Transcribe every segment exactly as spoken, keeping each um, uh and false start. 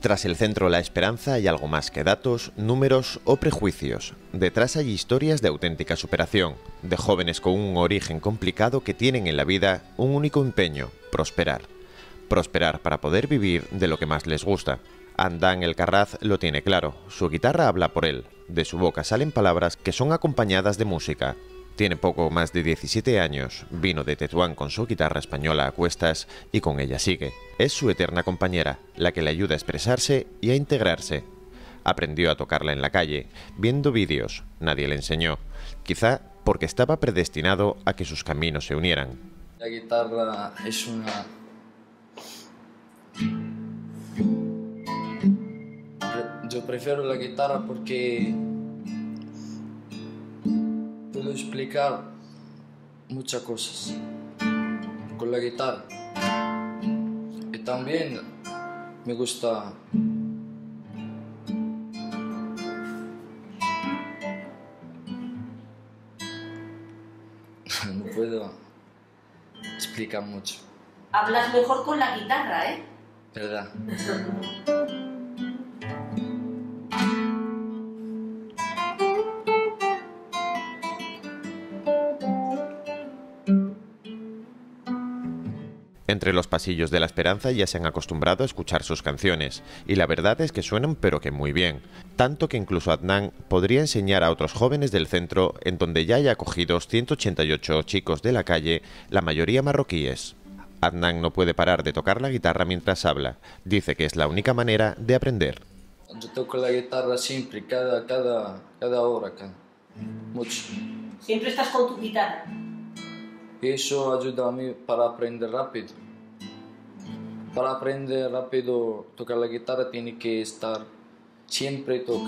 Tras el centro La Esperanza hay algo más que datos, números o prejuicios. Detrás hay historias de auténtica superación, de jóvenes con un origen complicado que tienen en la vida un único empeño: prosperar. Prosperar para poder vivir de lo que más les gusta. Adnan El Carraz lo tiene claro, su guitarra habla por él, de su boca salen palabras que son acompañadas de música. Tiene poco más de diecisiete años, vino de Tetuán con su guitarra española a cuestas y con ella sigue. Es su eterna compañera, la que le ayuda a expresarse y a integrarse. Aprendió a tocarla en la calle, viendo vídeos, nadie le enseñó, quizá porque estaba predestinado a que sus caminos se unieran. La guitarra es una... Yo prefiero la guitarra porque puedo explicar muchas cosas con la guitarra. Y también me gusta no puedo explicar mucho. Hablas mejor con la guitarra, ¿eh? ¿Verdad? Entre los pasillos de La Esperanza ya se han acostumbrado a escuchar sus canciones, y la verdad es que suenan pero que muy bien, tanto que incluso Adnan podría enseñar a otros jóvenes del centro, en donde ya hay acogidos ciento ochenta y ocho chicos de la calle, la mayoría marroquíes. Adnan no puede parar de tocar la guitarra mientras habla, dice que es la única manera de aprender. Yo toco la guitarra siempre, cada, cada, cada hora, cada, mucho. Siempre estás con tu guitarra. Eso ayuda a mí para aprender rápido. Para aprender rápido tocar la guitarra tiene que estar siempre toca.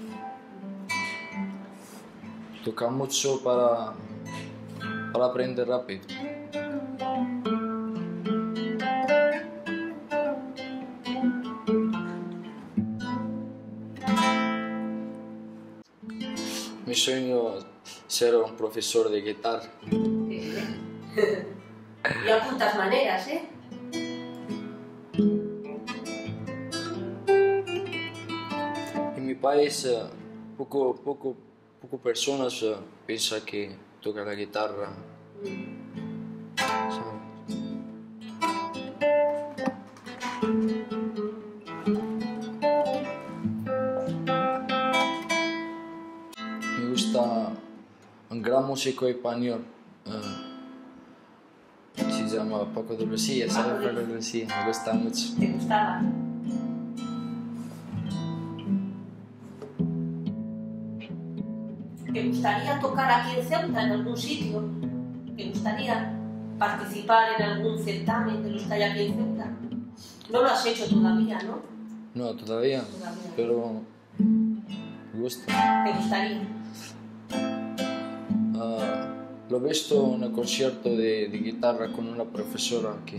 Toca mucho para, para aprender rápido. Mi sueño es ser un profesor de guitarra. Y apuntas maneras, ¿eh? En mi país, poco, poco, poco personas uh, piensan que tocar la guitarra. Me gusta un gran músico español. Uh, se llama Paco de Lucía, ¿sabes? Paco de Lucía, me gusta mucho. ¿Te gustaba? ¿Te gustaría tocar aquí en Ceuta, en algún sitio? ¿Te gustaría participar en algún certamen de los que hay aquí en Ceuta? No lo has hecho todavía, ¿no? No, todavía, Todavía. pero me gusta. ¿Te gustaría? Uh, lo he visto en un concierto de, de guitarra con una profesora aquí.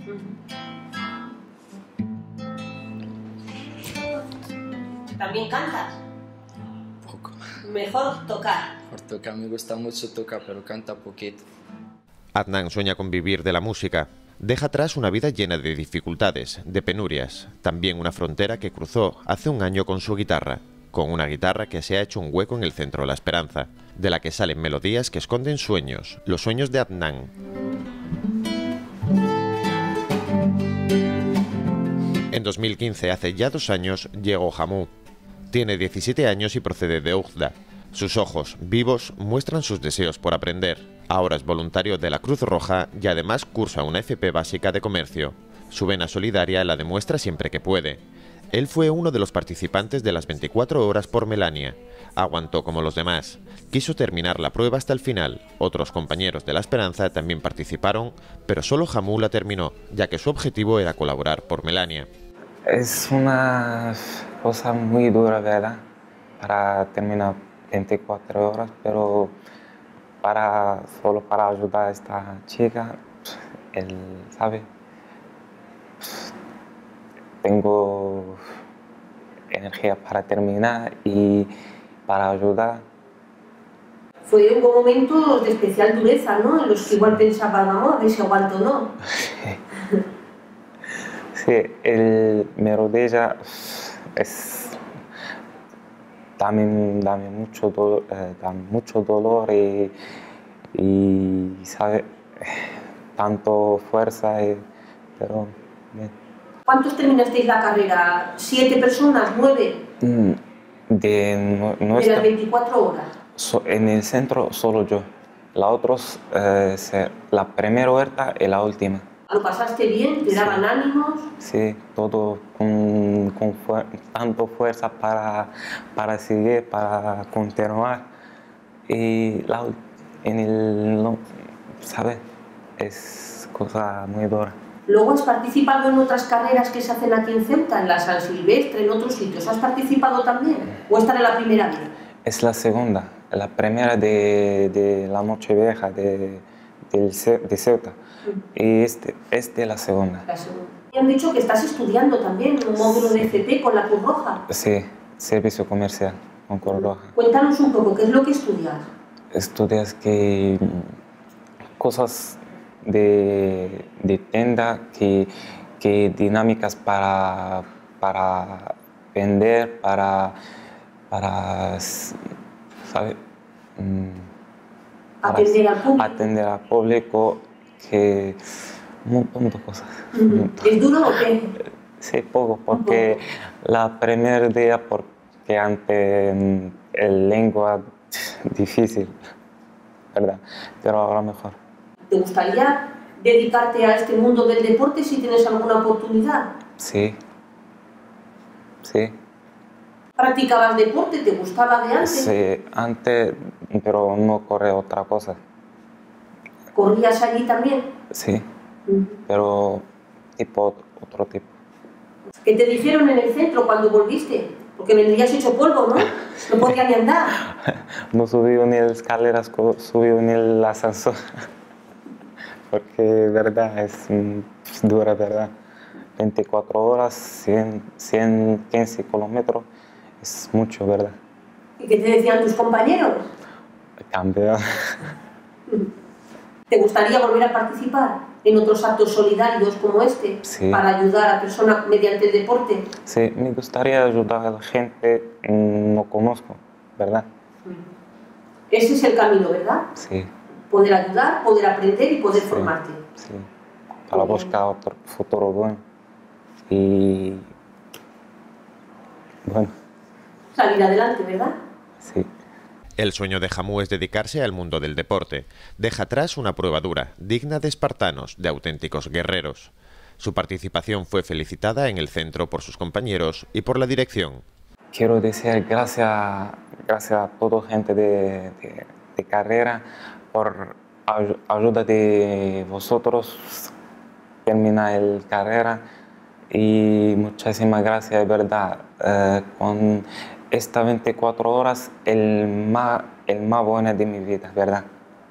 ¿También cantas? Poco. Mejor tocar. Por tocar, me gusta mucho tocar, pero canta poquito. Adnan sueña con vivir de la música. Deja atrás una vida llena de dificultades, de penurias, también una frontera que cruzó hace un año con su guitarra, con una guitarra que se ha hecho un hueco en el centro de La Esperanza, de la que salen melodías que esconden sueños, los sueños de Adnan. En dos mil quince, hace ya dos años, llegó Jamú. Tiene diecisiete años y procede de Oujda. Sus ojos, vivos, muestran sus deseos por aprender. Ahora es voluntario de la Cruz Roja y además cursa una F P básica de comercio. Su vena solidaria la demuestra siempre que puede. Él fue uno de los participantes de las veinticuatro horas por Melania. Aguantó como los demás. Quiso terminar la prueba hasta el final. Otros compañeros de La Esperanza también participaron, pero solo Jamú la terminó, ya que su objetivo era colaborar por Melania. Es una cosa muy dura, ¿verdad? Para terminar veinticuatro horas, pero para, solo para ayudar a esta chica, él sabe. Tengo energía para terminar y para ayudar. Fue un momento de especial dureza, ¿no? En los que igual pensaban, no, a ver si aguanto o no. Sí, Sí, el, mi rodilla es, también da mucho, do, eh, da mucho dolor y, y ¿sabe? Tanto fuerza, y, pero bien. ¿Cuántos terminasteis la carrera? ¿Siete personas? ¿Nueve? De, no, de las veinticuatro horas. So, en el centro solo yo. La otros, eh, se, la primera vuelta y la última. ¿Lo pasaste bien? ¿Te daban sí. ánimos? Sí, todo con, con fuer tanto fuerza para, para seguir, para continuar. Y la, en el, no, ¿sabes? Es cosa muy dura. ¿Luego has participado en otras carreras que se hacen aquí en Ceuta, en la San Silvestre, en otros sitios? ¿Has participado también? ¿O esta era la primera vez? Es la segunda, la primera de, de la Nochevieja de, de, de Ceuta. Y este, este la segunda. La segunda. Me han dicho que estás estudiando también un módulo de F P con la Cruz Roja. Sí, servicio comercial con Cruz Roja. Cuéntanos un poco, ¿qué es lo que estudias? Estudias que cosas de, de tienda, que, que dinámicas para, para vender, para, para ¿sabe? Para atender al público. Atender al público, que un montón de cosas. Uh-huh. ¿Es duro o qué? Sí, poco, porque poco. La primer día, porque antes el lengua difícil, ¿verdad? Pero ahora mejor. ¿Te gustaría dedicarte a este mundo del deporte si tienes alguna oportunidad? Sí, sí. ¿Practicabas deporte? ¿Te gustaba de antes? Sí, antes, pero no corre otra cosa. ¿Corrías allí también? Sí, mm. pero tipo, otro tipo. ¿Qué te dijeron en el centro cuando volviste? Porque vendrías hecho polvo, ¿no? No podías ni andar. No subí ni las escaleras, subí ni el ascensor. Porque, verdad, es, es dura, verdad. veinticuatro horas, cien, ciento quince kilómetros, es mucho, ¿verdad? ¿Y qué te decían tus compañeros? Cambia. ¿Te gustaría volver a participar en otros actos solidarios como este? Sí. Para ayudar a personas mediante el deporte. Sí, me gustaría ayudar a la gente que no conozco, ¿verdad? Ese es el camino, ¿verdad? Sí. Poder ayudar, poder aprender y poder sí, formarte. Sí, para buscar otro futuro bueno y bueno. Salir adelante, ¿verdad? Sí. El sueño de Jamú es dedicarse al mundo del deporte. Deja atrás una prueba dura, digna de espartanos, de auténticos guerreros. Su participación fue felicitada en el centro por sus compañeros y por la dirección. Quiero decir gracias, gracias a toda gente de, de, de carrera por ay ayuda de vosotros terminar la carrera y muchísimas gracias, de verdad. Eh, con estas veinticuatro horas, el más, el más bueno de mi vida, ¿verdad?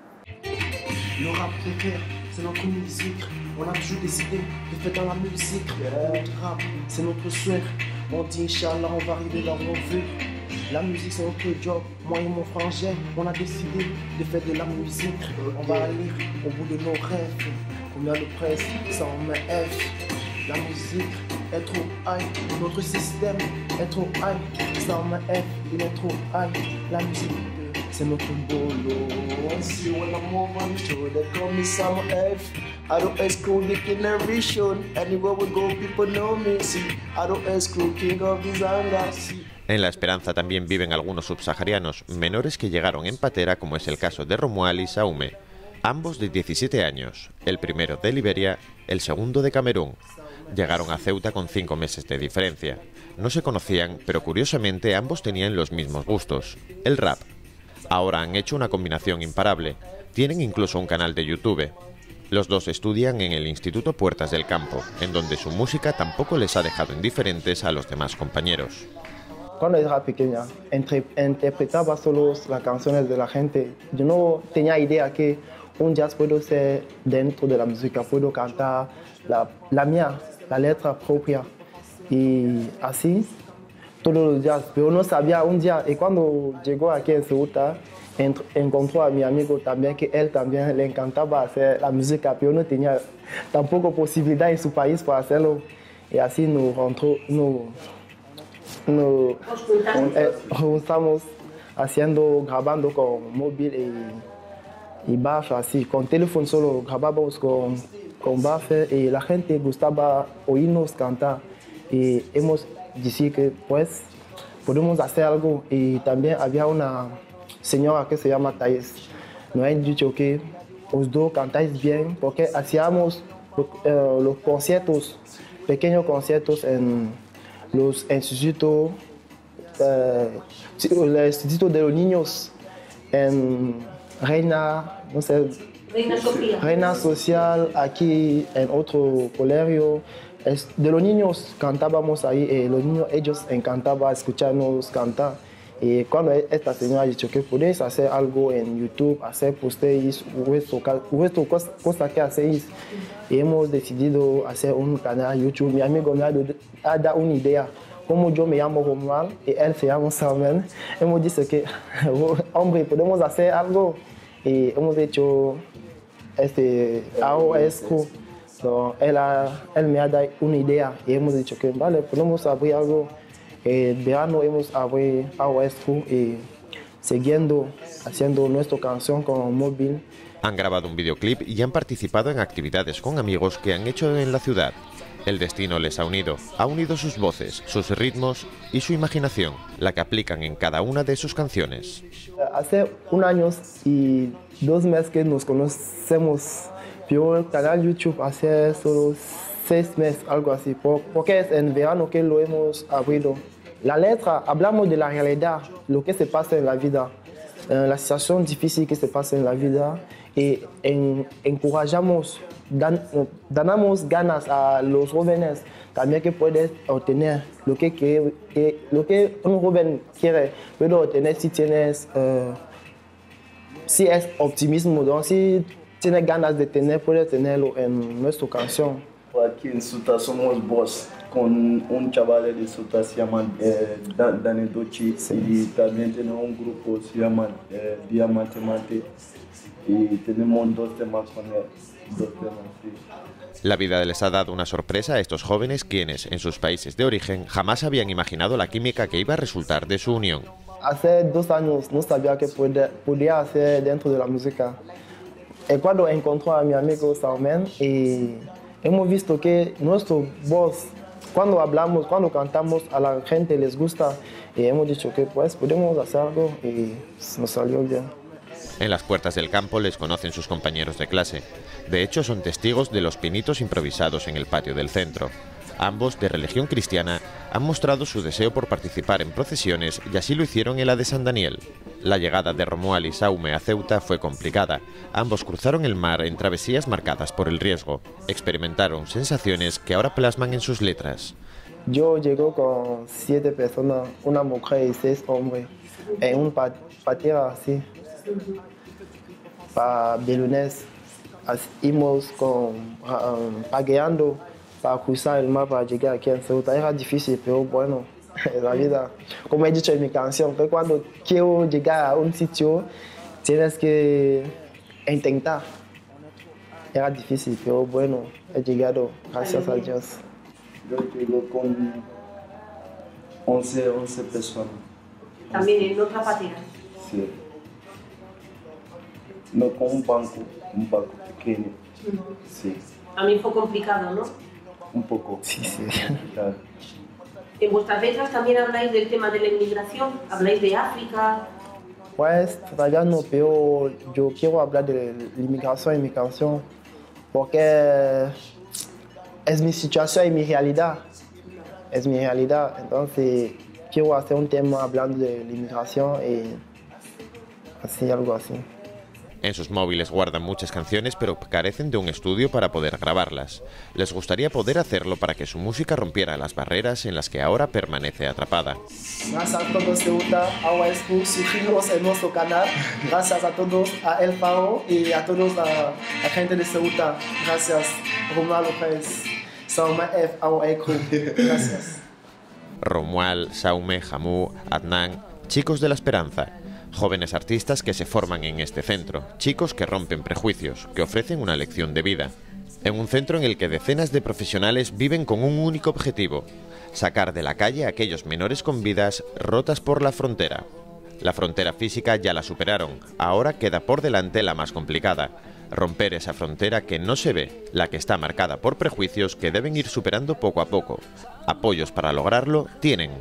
Le rap préfère, c'est notre musique. On a toujours des idées de faire dans la musique. Notre rap, c'est notre souhait. On dit Inch'Allah, on va arriver là où on veut. La musique, c'est notre job. Moi et mon frangin, on a décidé de faire de la musique. On va aller au bout de nos rêves. Combien de presse, ça en met F. La musique est trop high. Notre système est trop high. Ça en met F, il est trop high. La musique, c'est notre bolo. On see when I'm over the show, they call me Sam F. I don't exclude the generation. Anywhere we go, people know me. See, I don't exclude king of this anger. See. En La Esperanza también viven algunos subsaharianos menores que llegaron en patera, como es el caso de Romuald y Saume, ambos de diecisiete años, el primero de Liberia, el segundo de Camerún. Llegaron a Ceuta con cinco meses de diferencia. No se conocían, pero curiosamente ambos tenían los mismos gustos, el rap. Ahora han hecho una combinación imparable. Tienen incluso un canal de YouTube. Los dos estudian en el Instituto Puertas del Campo, en donde su música tampoco les ha dejado indiferentes a los demás compañeros. Cuando era pequeña, interpretaba solo las canciones de la gente. Yo no tenía idea que un jazz puedo ser dentro de la música, puedo cantar la, la mía, la letra propia. Y así, todos los días. Pero no sabía un día, y cuando llegó aquí en Ceuta, encontró a mi amigo también, que él también le encantaba hacer la música, pero no tenía tampoco posibilidad en su país para hacerlo. y así nos, nos, nos eh, juntamos haciendo, grabando con móvil y, y baffer, así, con teléfono solo grabamos con, con baffer y la gente gustaba oírnos cantar y hemos dicho que pues podemos hacer algo y también había una señora que se llama Thais, nos ha dicho que los dos cantáis bien porque hacíamos uh, los conciertos, pequeños conciertos en los institutos, uh, el instituto de los niños en Reina, no sé, Reina Sofía. Reina Social, aquí en otro colegio. De los niños cantábamos ahí, y los niños ellos encantaban escucharnos cantar. Y cuando esta señora ha dicho que podéis hacer algo en YouTube, hacer posteis, vuestro cosa, cosa que hacéis, y hemos decidido hacer un canal YouTube. Mi amigo me ha, ha dado una idea. Como yo me llamo Romuald y él se llama Samuel, hemos dicho que, hombre, podemos hacer algo. Y hemos hecho este A O S Crew. So, él, ha, él me ha dado una idea y hemos dicho que vale, podemos abrir algo. En verano hemos abierto A O S Crew y siguiendo haciendo nuestra canción con móvil. Han grabado un videoclip y han participado en actividades con amigos que han hecho en la ciudad. El destino les ha unido, ha unido sus voces, sus ritmos y su imaginación, la que aplican en cada una de sus canciones. Hace un año y dos meses que nos conocemos. Yo el canal YouTube hace solo seis meses, algo así, porque es en verano que lo hemos abrido. La letra, hablamos de la realidad, lo que se pasa en la vida, la situación difícil que se pasa en la vida y en, encorajamos, dan, damos ganas a los jóvenes también que pueden obtener lo que, que, que, lo que un joven quiere, puede obtener si tienes, uh, si es optimismo, ¿no? Si tienes ganas de tener, puedes tenerlo en nuestra canción. Aquí en Suta somos vos, con un chaval de Suta se llama eh, Dani Dochi, sí. Y también tenemos un grupo se llama eh, Diamante Mate y tenemos dos temas con él, dos temas, sí. La vida les ha dado una sorpresa a estos jóvenes quienes, en sus países de origen, jamás habían imaginado la química que iba a resultar de su unión. Hace dos años no sabía qué podía hacer dentro de la música. Y cuando encontré a mi amigo Salmen y hemos visto que nuestra voz, cuando hablamos, cuando cantamos, a la gente les gusta y hemos dicho que pues podemos hacer algo y nos salió bien. En las puertas del campo les conocen sus compañeros de clase. De hecho, son testigos de los pinitos improvisados en el patio del centro. Ambos, de religión cristiana, han mostrado su deseo por participar en procesiones y así lo hicieron en la de San Daniel. La llegada de Romuald y Saume a Ceuta fue complicada. Ambos cruzaron el mar en travesías marcadas por el riesgo. Experimentaron sensaciones que ahora plasman en sus letras. Yo llego con siete personas, una mujer y seis hombres, en un patio así, para Belones. Íbamos con, um, pagueando para cruzar el mar para llegar aquí en Ceuta. Era difícil, pero bueno, la vida, como he dicho en mi canción, que cuando quiero llegar a un sitio, tienes que intentar. Era difícil, pero bueno, he llegado, gracias a Dios. Yo llego con once, once personas. ¿También en otra patera? Sí. No, con un banco, un banco pequeño. Uh-huh. Sí. También fue complicado, ¿no? Un poco. Sí, sí. Claro. En vuestras letras también habláis del tema de la inmigración, habláis de África. Pues todavía no, pero yo quiero hablar de la inmigración en mi canción porque es mi situación y mi realidad. Es mi realidad, entonces quiero hacer un tema hablando de la inmigración y así, algo así. En sus móviles guardan muchas canciones, pero carecen de un estudio para poder grabarlas. Les gustaría poder hacerlo para que su música rompiera las barreras en las que ahora permanece atrapada. Gracias a todos Ceuta, A O S Crew, suscribiros en nuestro canal. Gracias a todos, a El Faro y a todos a la gente de Ceuta. Gracias, Romuald López, Saume F, A O S Crew. Gracias. Romuald, Saume, Jamú, Adnan, chicos de la esperanza. Jóvenes artistas que se forman en este centro, chicos que rompen prejuicios, que ofrecen una lección de vida. en un centro en el que decenas de profesionales viven con un único objetivo: sacar de la calle a aquellos menores con vidas rotas por la frontera. La frontera física ya la superaron, ahora queda por delante la más complicada: romper esa frontera que no se ve, la que está marcada por prejuicios que deben ir superando poco a poco. Apoyos para lograrlo tienen.